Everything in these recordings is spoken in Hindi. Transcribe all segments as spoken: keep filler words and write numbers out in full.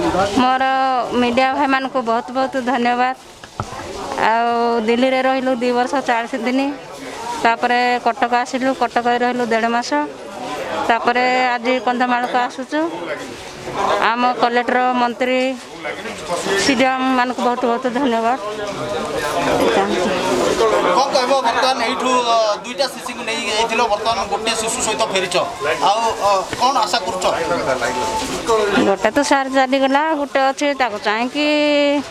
मोर मीडिया भाई मान को बहुत बहुत धन्यवाद। आ दिल्ली रे रहिलु दु वर्ष चालीस दिन तापर कटक आसिलु कटक रहिलु डेढ़ मास तापर आज कंधमाल को आसुचु आम कलेक्टर मंत्री सीडीएम मान को बहुत बहुत धन्यवाद। बर्तमान यू दुईटा शिशु को नहीं बर्तमान गोटे शिशु सहित फेरीच कौन आशा कर गोटे तो सार चलीगला गोटे अच्छे चाहिए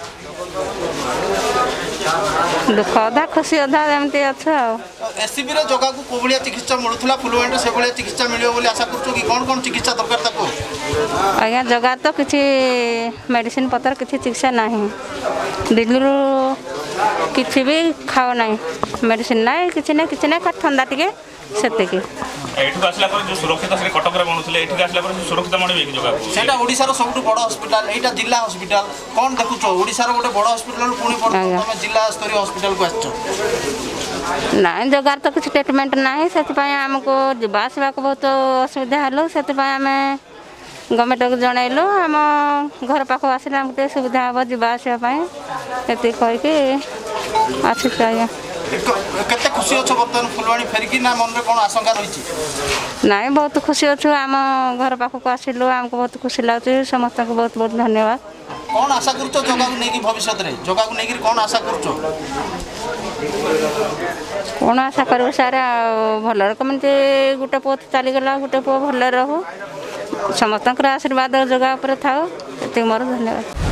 दुख अधा खुशी अधा एमती अच्छे एससीबी रे जगह को कोभलिया चिकित्सा मिलूला फुलवाणी से भाई चिकित्सा मिलियो बोली आशा करूँ कि कौन कौन चिकित्सा दरकार ताको आज्ञा जगह तो किसी मेडिसिन पतर किसी चिकित्सा नहीं दिल्ली किसी भी खाओ ना मेडिसिन ना किसी ना किसी ना ठंडा टिके सेतिकी एठू आसला पर जो सुरक्षित से कटक रे बनउथले एठी आसला पर सुरक्षित मानबे कि जगह सेटा ओडिसा रो सबटु बड़ हॉस्पिटल एटा जिला हॉस्पिटल कोन देखुचो ओडिसा रो गोटे बड़ हॉस्पिटल पुणी पर तमे जिला स्तरीय हॉस्पिटल को आछो ना जगह तो कुछ ट्रीटमेंट नहीं से आमको जावा आसवा को बहुत असुविधा हलो से गवर्नमेंट को जनइलु आम घर पाख आसले गोटे सुविधा हम जावा आसवाई कहीकि आसी आज्ञा केते खुशी अच्छो बर्तमान फुलवाणी फेरिकी ना मन रे कोन आशंका रही नाई बहुत खुशी अच्छु आम घर पाख को आसिलु आमको बहुत खुशी लगे समस्त को बहुत बहुत धन्यवाद। कौन आशा करूचो जगह को नहीं भविष्य रे जगह को नहीं कौन आशा करूचो कौन आशा करू सार भल रकम गोटे पुओ चलीगला गोटे पुओ भल रहू समस्त आशीर्वाद जगह पर था मोर धन्यवाद।